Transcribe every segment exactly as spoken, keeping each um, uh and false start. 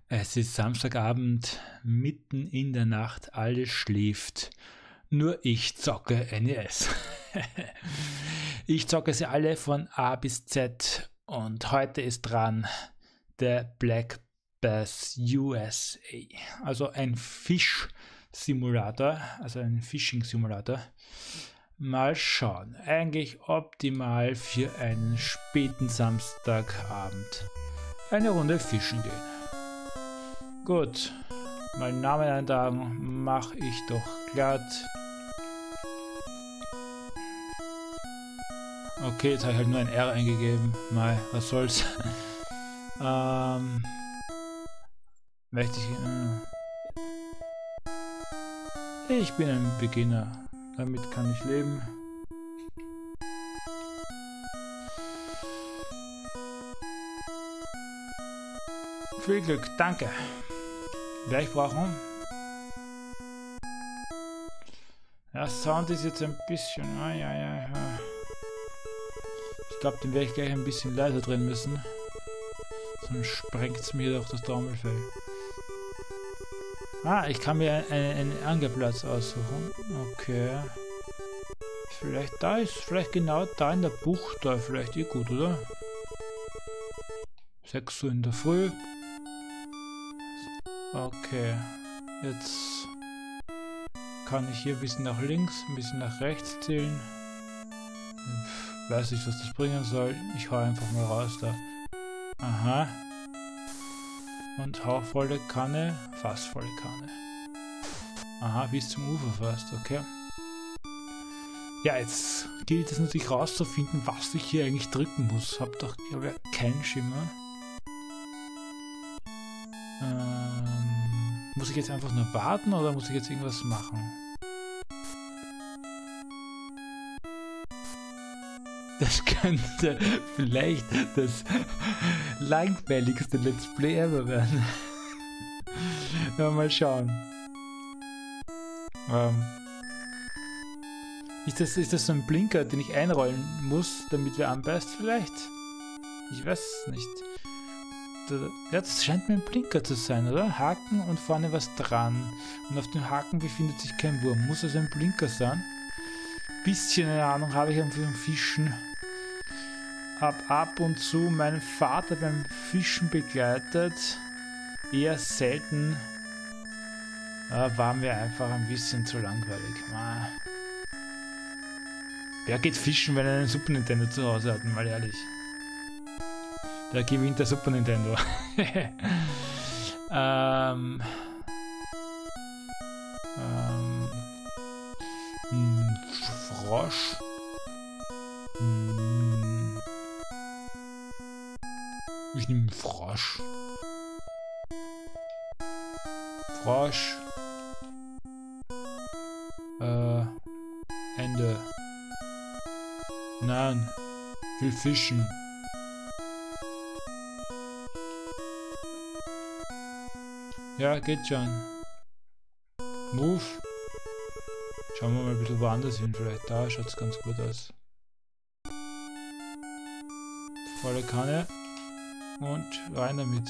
Es ist Samstagabend, mitten in der Nacht, alles schläft. Nur ich zocke N E S. Ich zocke sie alle von A bis Z und heute ist dran der Black Bass U S A, also ein Fisch-Simulator, also ein Fishing-Simulator. Mal schauen, eigentlich optimal für einen späten Samstagabend. Eine Runde fischen gehen. Gut, meinen Namen eintragen mache ich doch glatt. Okay, jetzt habe ich halt nur ein R eingegeben. Mal, was soll's. ähm, möchte ich. Äh, ich bin ein Beginner. Damit kann ich leben. Viel Glück, danke. Werde ich brauchen. Ja, Sound ist jetzt ein bisschen. Ah, ja, ja, ja. Ich glaube, den werde ich gleich ein bisschen leiser drehen müssen. Sonst sprengt es mir doch das Trommelfell. Ah, ich kann mir einen, einen Ankerplatz aussuchen. Okay. Vielleicht da ist, vielleicht genau da in der Bucht da vielleicht eh gut, oder? sechs Uhr in der Früh. Okay. Jetzt kann ich hier ein bisschen nach links, ein bisschen nach rechts zählen. Ich weiß nicht, was das bringen soll. Ich hau einfach mal raus da. Aha. Und hau volle Kanne, fast volle Kanne. Aha, bis zum Ufer fast, okay. Ja, jetzt gilt es natürlich rauszufinden, was ich hier eigentlich drücken muss. Hab doch, ich habe ja keinen Schimmer. Ähm, muss ich jetzt einfach nur warten oder muss ich jetzt irgendwas machen? Das könnte vielleicht das langweiligste Let's Play ever werden. Ja, mal schauen. Ähm, ist, das, ist das so ein Blinker, den ich einrollen muss, damit wer anbeißt vielleicht? Ich weiß es nicht. Ja, das scheint mir ein Blinker zu sein, oder? Haken und vorne was dran. Und auf dem Haken befindet sich kein Wurm. Muss also ein Blinker sein? Bisschen eine Ahnung habe ich vom Fischen. Hab ab und zu meinen Vater beim Fischen begleitet. Eher selten. Ja, war mir einfach ein bisschen zu langweilig. Ah. Wer geht fischen, wenn er einen Super Nintendo zu Hause hat? Mal ehrlich. Der gewinnt der Super Nintendo. ähm... Ähm... Ein Frosch. Hm. Ich nehme einen Frosch. Frosch. Äh. Ende. Nein. Ich will fischen. Ja, geht schon. Move. Schauen wir mal ein bisschen woanders hin, vielleicht. Da schaut es ganz gut aus. Volle Kanne. Und rein damit.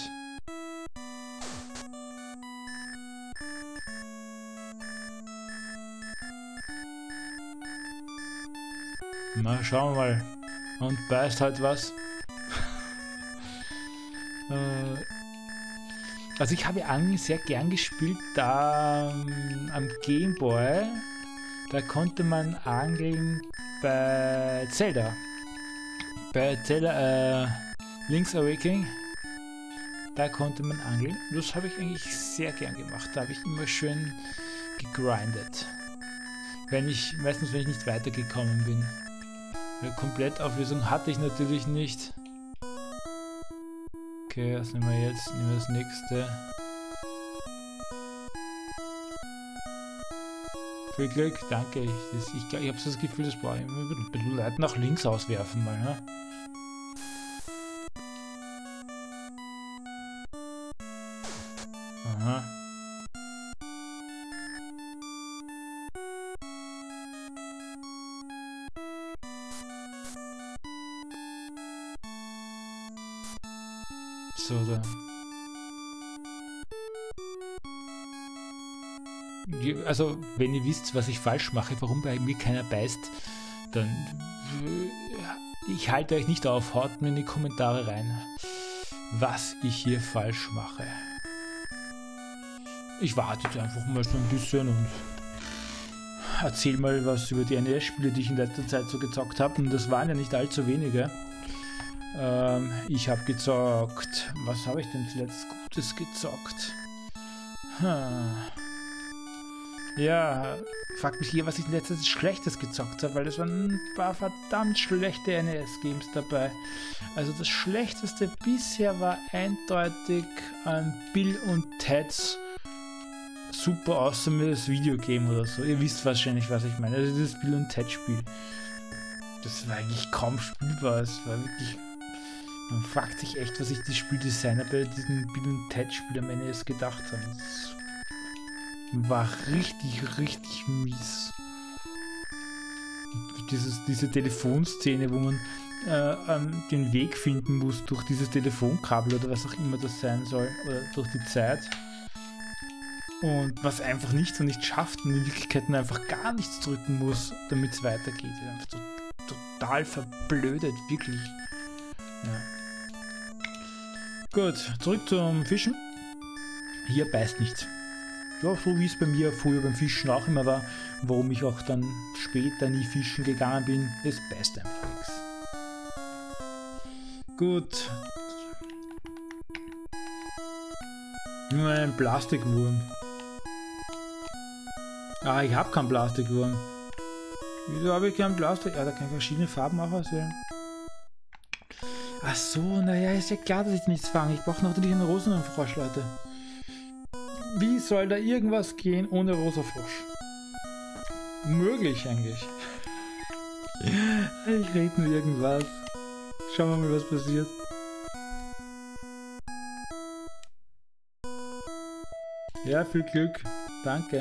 Na, schauen wir mal. Und beißt halt was. äh, also ich habe Angeln sehr gern gespielt, da ähm, am Gameboy. Da konnte man angeln bei Zelda. Bei Zelda äh, Link's Awakening. Da konnte man angeln. Das habe ich eigentlich sehr gern gemacht. Da habe ich immer schön gegrindet. Wenn ich, meistens wenn ich nicht weitergekommen bin. Eine Komplettauflösung hatte ich natürlich nicht. Okay, was nehmen wir jetzt? Nehmen wir das nächste. Viel Glück, danke. Ich, das, ich, ich habe so das Gefühl, das brauche ich immer ein bisschen Leute nach links auswerfen mal. Ne? Aha. So, da. Also, wenn ihr wisst, was ich falsch mache, warum bei mir keiner beißt, dann ich halte euch nicht auf, haut mir in die Kommentare rein, was ich hier falsch mache. Ich warte jetzt einfach mal so ein bisschen und erzähl mal was über die N E S-Spiele, die ich in letzter Zeit so gezockt habe. Und das waren ja nicht allzu wenige. Ähm, ich habe gezockt. Was habe ich denn zuletzt Gutes gezockt? Hm. Ja, frag mich hier, was ich in letzter Zeit Schlechtes gezockt habe, weil das waren ein paar verdammt schlechte N E S-Games dabei. Also das Schlechteste bisher war eindeutig ein Bill und Ted's super awesomes Videogame oder so. Ihr wisst wahrscheinlich, was ich meine. Also dieses Bill und Ted Spiel. Das war eigentlich kaum spielbar. Es war wirklich... Man fragt sich echt, was sich die Spieldesigner bei diesem Bill und Ted Spiel am N E S gedacht haben. Das war richtig, richtig mies. Und dieses, diese Telefonszene, wo man äh, den Weg finden muss durch dieses Telefonkabel oder was auch immer das sein soll. Oder durch die Zeit. Und was einfach nicht und nicht schafft und in Wirklichkeit einfach gar nichts drücken muss, damit es weitergeht. Einfach so, total verblödet, wirklich. Ja. Gut, zurück zum Fischen. Hier beißt nichts. Ja, so wie es bei mir früher beim Fischen auch immer war, warum ich auch dann später nie fischen gegangen bin, es beißt einfach nichts. Gut. Nur ein Plastikwurm. Ah, ich habe keinen Plastikwurm. Wieso habe ich keinen Plastik? Ah, da kann ich verschiedene Farben auch auswählen. Ach so, naja, ist ja klar, dass ich nichts fange. Ich brauche natürlich einen Rosenfrosch, Leute. Wie soll da irgendwas gehen ohne Rosenfrosch? Möglich eigentlich. Ich rede nur irgendwas. Schauen wir mal, was passiert. Ja, viel Glück. Danke.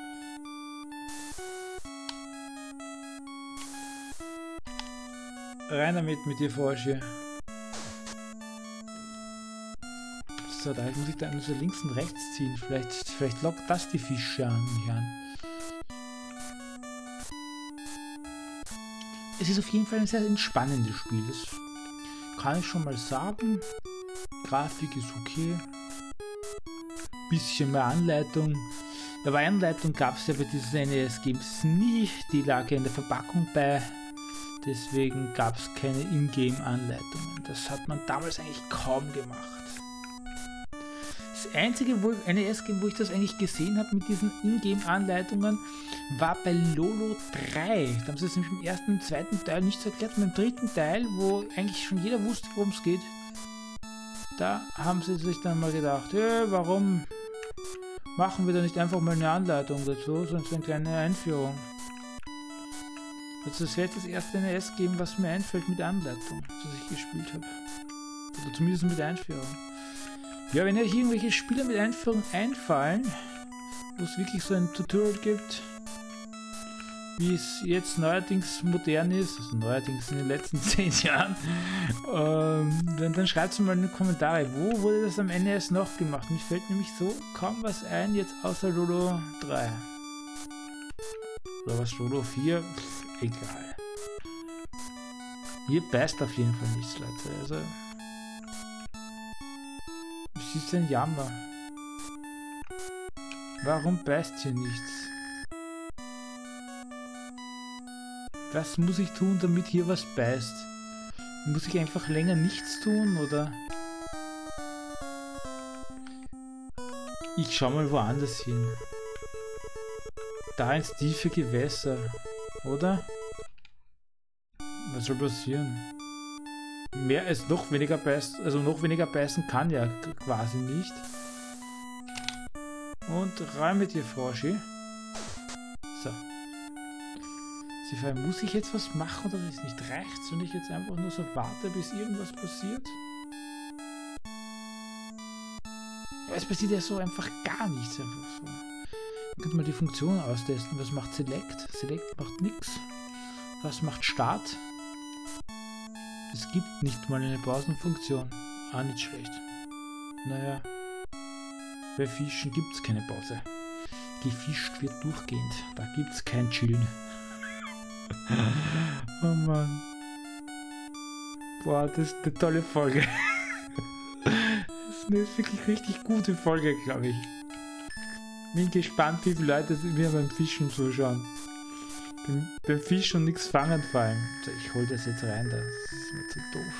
Rein damit mit dir, Forsche. So, da muss ich dann so links und rechts ziehen. Vielleicht, vielleicht lockt das die Fische an mich an. Es ist auf jeden Fall ein sehr entspannendes Spiel. Das kann ich schon mal sagen. Grafik ist okay. Bisschen mehr Anleitung. Aber Anleitung gab es ja bei diesen N E S-Games nie. Die lag ja in der Verpackung bei. Deswegen gab es keine Ingame-Anleitungen. Das hat man damals eigentlich kaum gemacht. Das einzige wo N E S-Game, wo ich das eigentlich gesehen habe mit diesen Ingame-Anleitungen, war bei Lolo drei. Da haben sie es nämlich im ersten und zweiten Teil nicht so erklärt. Und im dritten Teil, wo eigentlich schon jeder wusste, worum es geht, da haben sie sich dann mal gedacht, hey, warum machen wir da nicht einfach mal eine Anleitung dazu, so eine kleine Einführung. Also das wäre jetzt das erste N E S-Game, was mir einfällt mit Anleitung, das ich gespielt habe. Oder zumindest mit Einführung. Ja, wenn euch irgendwelche Spiele mit Einführung einfallen, wo es wirklich so ein Tutorial gibt, wie es jetzt neuerdings modern ist, also neuerdings in den letzten zehn Jahren, ähm, dann, dann schreibt es mal in die Kommentare, wo wurde das am N E S noch gemacht? Mir fällt nämlich so kaum was ein, jetzt außer Lolo drei. Oder was, Lolo vier? Pff, egal. Hier beißt auf jeden Fall nichts, Leute. Also, es ist ein Jammer. Warum beißt hier nichts? Was muss ich tun, damit hier was beißt? Muss ich einfach länger nichts tun, oder? Ich schau mal woanders hin. Da ins tiefe Gewässer, oder? Was soll passieren? Mehr als noch weniger beißt, also noch weniger beißen kann ja quasi nicht. Und rein mit dir, Froschi. So. Sie fragen, muss ich jetzt was machen oder ist nicht reicht, wenn ich jetzt einfach nur so warte, bis irgendwas passiert? Ja, es passiert ja so einfach gar nichts. Einfach so. Man könnte mal die Funktion austesten. Was macht Select? Select macht nichts. Was macht Start? Es gibt nicht mal eine Pausenfunktion. Ah, nicht schlecht. Naja. Bei Fischen gibt es keine Pause. gefischt wird durchgehend. Da gibt es kein Chillen. Oh Mann. Boah, das ist eine tolle Folge. Das ist eine wirklich richtig gute Folge, glaube ich. Bin gespannt, wie viele Leute mir beim Fischen zuschauen. Beim, beim Fischen und nichts fangen vor allem. So, ich hole das jetzt rein, das ist mir zu doof.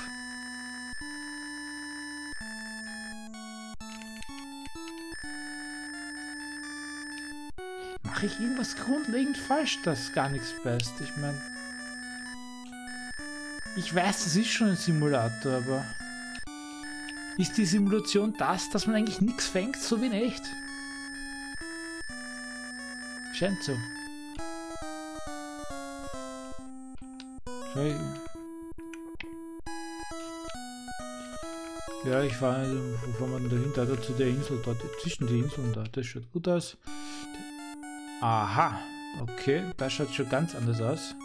Mache ich irgendwas grundlegend falsch, dass gar nichts passt? Ich meine, ich weiß, das ist schon ein Simulator, aber ist die Simulation das, dass man eigentlich nichts fängt, so wie in echt? Scheint so. Ja, ich fahre, wo fahren wir denn dahinter? Da zu der Insel, dort zwischen die Inseln da. Das schaut gut aus. Aha, okay, das schaut schon ganz anders aus.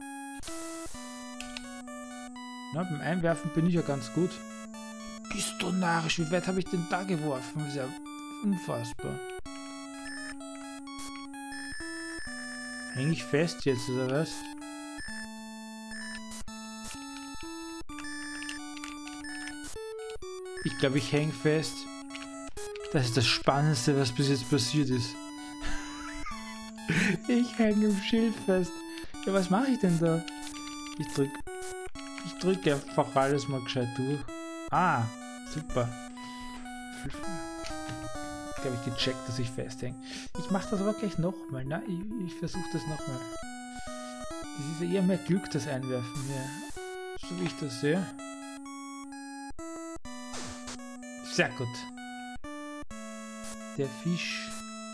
Na, beim Einwerfen bin ich ja ganz gut. Bist du narrisch? Wie weit habe ich denn da geworfen? Das ist ja unfassbar. Häng ich fest jetzt, oder was? Ich glaube, ich hänge fest. Das ist das Spannendste, was bis jetzt passiert ist. Ich hänge im Schild fest. Ja, was mache ich denn da? Ich drück. Ich drücke einfach alles mal gescheit durch. Ah, super. Ich glaube, ich gecheckt, dass ich festhänge. Ich mache das aber gleich nochmal. Na, ich, ich versuche das nochmal. Das ist ja eher mehr Glück, das Einwerfen hier. So wie ich das sehe. Sehr gut. Der Fisch.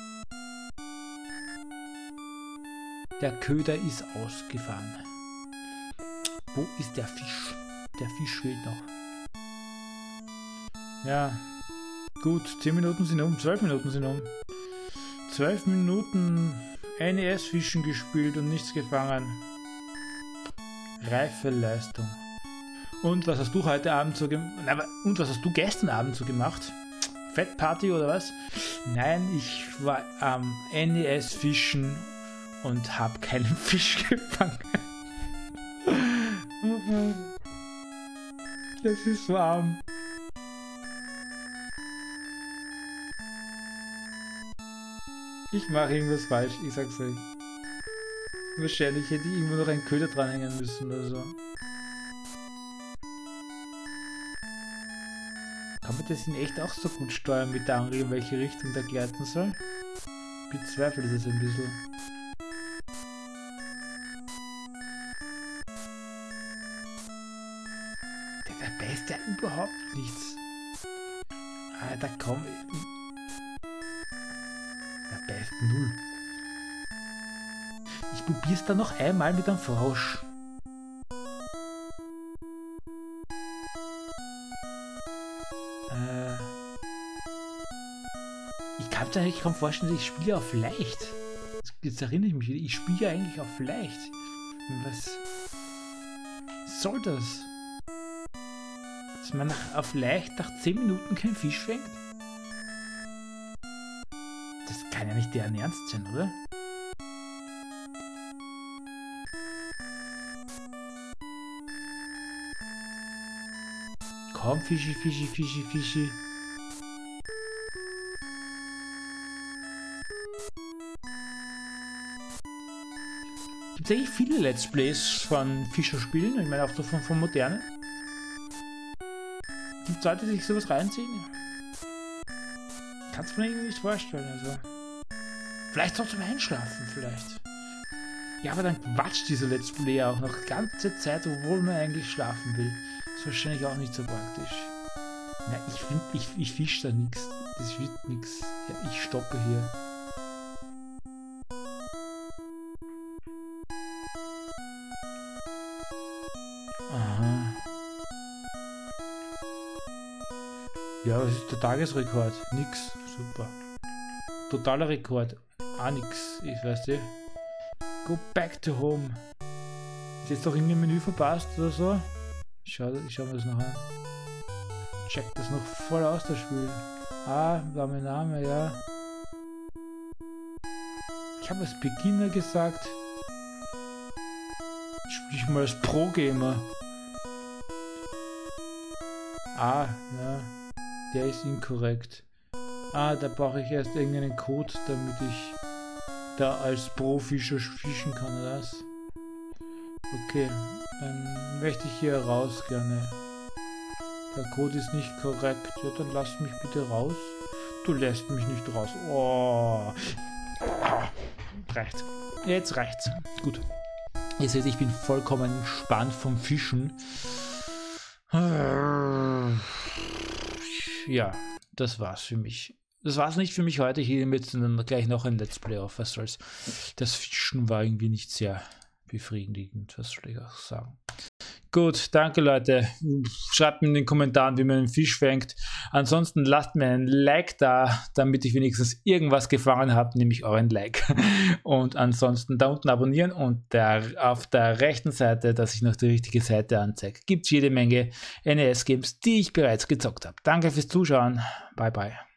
Der Köder ist ausgefahren. Wo ist der Fisch? Der Fisch fehlt noch. Ja. Gut, zehn Minuten sind um, zwölf Minuten sind um. zwölf Minuten N E S-Fischen gespielt und nichts gefangen. Reife Leistung. Und was hast du heute Abend so gemacht? Und was hast du gestern Abend so gemacht? Fettparty oder was? Nein, ich war am N E S fischen und habe keinen Fisch gefangen. Das ist warm. Ich mache irgendwas falsch, ich sag's euch. Wahrscheinlich hätte ich irgendwo noch einen Köder dranhängen müssen oder so. Kann man das in echt auch so gut steuern mit der Angel, in welche Richtung der gleiten soll? Ich bezweifle das ein bisschen. Da beißt ja überhaupt nichts. Ah, da komm. Da beißt null. Ich probier's dann noch einmal mit einem Frosch. Äh. Ich kann mir eigentlich kaum vorstellen, ich spiele auf leicht. Jetzt erinnere ich mich wieder, ich spiele ja eigentlich auf leicht. Was soll das? Dass man nach, auf leicht nach zehn Minuten keinen Fisch fängt? Das kann ja nicht deren Ernst sein, oder? Komm, Fischi, Fischi, Fischi, Fischi. Gibt es eigentlich viele Let's Plays von Fischerspielen? Ich meine auch so von, von modernen. Gibt es Leute, die sich sowas reinziehen? Kannst du mir irgendwie nicht vorstellen, also. Vielleicht auch zum Einschlafen, vielleicht. Ja, aber dann quatscht dieser Let's Play auch noch die ganze Zeit, obwohl man eigentlich schlafen will. Ist wahrscheinlich auch nicht so praktisch. Ja, ich finde, ich, ich fische da nichts. Das wird nichts. Ja, ich stoppe hier. Aha. Ja, was ist der Tagesrekord? Nix. Super. Totaler Rekord. Ah, nix. Ich weiß nicht. Go back to home. Ist jetzt doch irgendwie ein Menü verpasst oder so? Ich schau, ich schau mir das noch an. Check das noch voll aus, das Spiel. Ah, war mein Name, ja. Ich habe als Beginner gesagt. Ich spiele mal als Pro-Gamer. Ah, ja. Der ist inkorrekt. Ah, da brauche ich erst irgendeinen Code, damit ich da als Pro-Fischer fischen kann, oder was? Okay, dann möchte ich hier raus gerne. Der Code ist nicht korrekt. Ja, dann lass mich bitte raus. Du lässt mich nicht raus. Oh. Reicht. Jetzt reicht's. Gut. Ihr seht, ich bin vollkommen entspannt vom Fischen. Ja, das war's für mich. Das war's nicht für mich heute. Ich nehme jetzt dann gleich noch ein Let's Play auf. Was soll's. Das Fischen war irgendwie nicht sehr befriedigend. Was soll ich auch sagen? Gut, danke Leute. Schreibt mir in den Kommentaren, wie man einen Fisch fängt. Ansonsten lasst mir ein Like da, damit ich wenigstens irgendwas gefangen habe, nämlich euren Like. Und ansonsten da unten abonnieren und der, auf der rechten Seite, dass ich noch die richtige Seite anzeige, gibt es jede Menge N E S-Games, die ich bereits gezockt habe. Danke fürs Zuschauen. Bye bye.